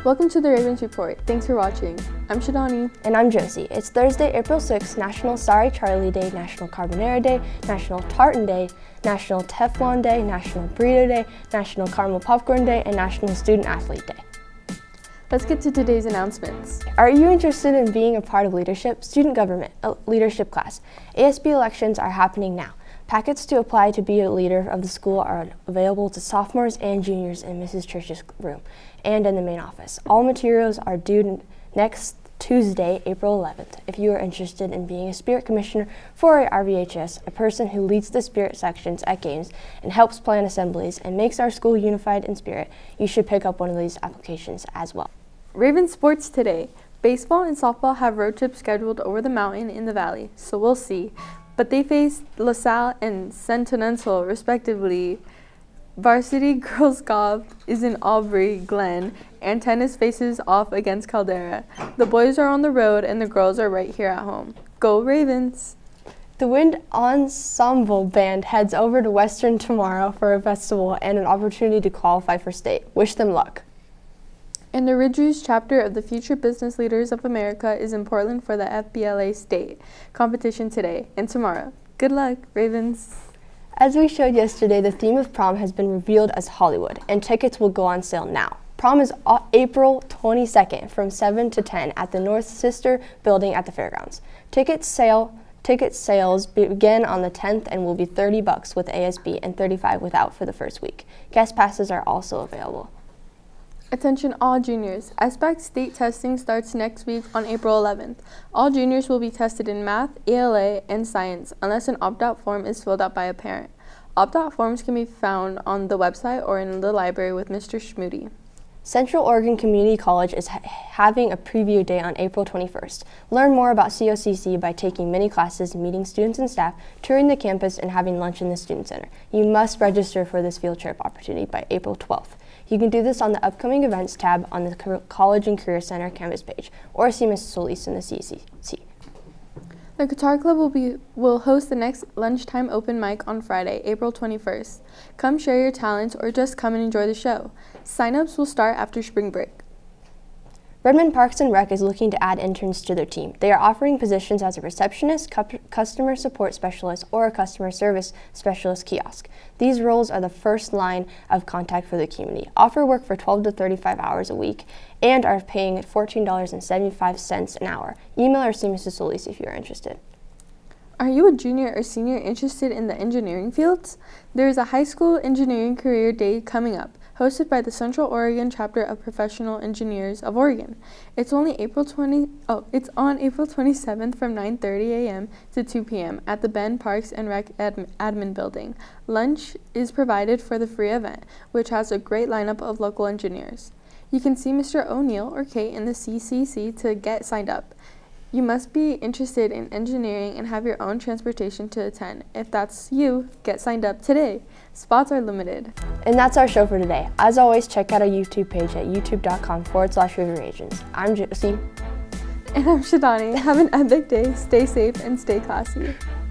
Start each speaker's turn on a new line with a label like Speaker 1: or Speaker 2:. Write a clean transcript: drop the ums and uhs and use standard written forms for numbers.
Speaker 1: Welcome to the Ravens Report. Thanks for watching. I'm Shadany.
Speaker 2: And I'm Josie. It's Thursday, April 6th, National Sorry Charlie Day, National Carbonara Day, National Tartan Day, National Teflon Day, National Burrito Day, National Caramel Popcorn Day, and National Student Athlete Day.
Speaker 1: Let's get to today's announcements.
Speaker 2: Are you interested in being a part of leadership? Student government, a leadership class. ASB elections are happening now. Packets to apply to be a leader of the school are available to sophomores and juniors in Mrs. Church's room and in the main office. All materials are due next Tuesday, April 11th. If you are interested in being a spirit commissioner for RVHS, a person who leads the spirit sections at games and helps plan assemblies and makes our school unified in spirit, you should pick up one of these applications as well.
Speaker 1: Ravens sports today. Baseball and softball have road trips scheduled over the mountain in the valley, so we'll see. But they face LaSalle and Centennial respectively. Varsity girls golf is in Aubrey Glen, and tennis faces off against Caldera. The boys are on the road and the girls are right here at home. Go Ravens!
Speaker 2: The Wind Ensemble Band heads over to Western tomorrow for a festival and an opportunity to qualify for state. Wish them luck.
Speaker 1: And the Ridgeview's chapter of the Future Business Leaders of America is in Portland for the FBLA state competition today and tomorrow. Good luck, Ravens!
Speaker 2: As we showed yesterday, the theme of prom has been revealed as Hollywood, and tickets will go on sale now. Prom is April 22nd from 7 to 10 at the North Sister Building at the Fairgrounds. Ticket sales begin on the 10th and will be $30 with ASB and $35 without for the first week. Guest passes are also available.
Speaker 1: Attention all juniors. SBAC state testing starts next week on April 11th. All juniors will be tested in math, ELA, and science unless an opt-out form is filled out by a parent. Opt-out forms can be found on the website or in the library with Mr. Schmoody.
Speaker 2: Central Oregon Community College is having a preview day on April 21st. Learn more about COCC by taking many classes, meeting students and staff, touring the campus, and having lunch in the Student Center. You must register for this field trip opportunity by April 12th. You can do this on the Upcoming Events tab on the College and Career Center campus page, or see Mrs. Solis in the CCC.
Speaker 1: The Guitar Club will host the next lunchtime open mic on Friday, April 21st. Come share your talents or just come and enjoy the show. Sign-ups will start after spring break.
Speaker 2: Redmond Parks and Rec is looking to add interns to their team. They are offering positions as a receptionist, customer support specialist, or a customer service specialist kiosk. These roles are the first line of contact for the community, offer work for 12 to 35 hours a week, and are paying $14.75 an hour. Email or see Mrs. Solis if you are interested.
Speaker 1: Are you a junior or senior interested in the engineering fields? There is a high school engineering career day coming up, hosted by the Central Oregon Chapter of Professional Engineers of Oregon. It's on April 27th from 9:30 a.m. to 2 p.m. at the Ben Parks and Rec Admin Building. Lunch is provided for the free event, which has a great lineup of local engineers. You can see Mr. O'Neill or Kate in the CCC to get signed up. You must be interested in engineering and have your own transportation to attend. If that's you, get signed up today. Spots are limited.
Speaker 2: And that's our show for today. As always, check out our YouTube page at youtube.com/RavenRagens. I'm Josie.
Speaker 1: And I'm Shadany. Have an epic day, stay safe, and stay classy.